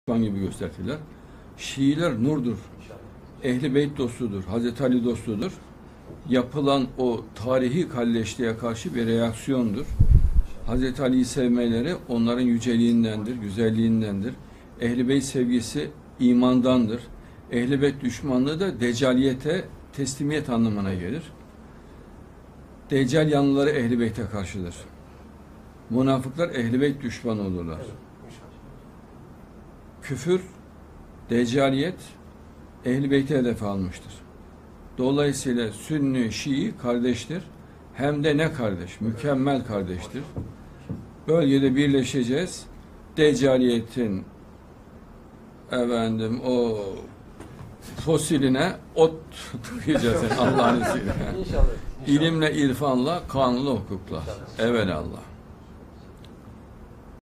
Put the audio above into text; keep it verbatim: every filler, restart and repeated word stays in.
gibi gösterdiler. Şiiler nurdur. Ehli Beyt dostudur. Hazreti Ali dostudur. Yapılan o tarihi kalleşliğe karşı bir reaksiyondur. Hazreti Ali'yi sevmeleri onların yüceliğindendir, güzelliğindendir. Ehli Beyt sevgisi imandandır. Ehli Beyt düşmanlığı da deccaliyete teslimiyet anlamına gelir. Deccal yanlıları Ehli Beyt'e karşıdır. Münafıklar Ehli Beyt düşmanı olurlar. Küfür, deccaliyet Ehl-i Beyt'i hedef almıştır. Dolayısıyla Sünni, Şii kardeştir. Hem de ne kardeş? Mükemmel kardeştir. Bölgede birleşeceğiz. Deccaliyetin efendim o fosiline ot tıkayacağız Allah'ın izniyle. İlimle, irfanla, kanunla, hukukla. Evelallah.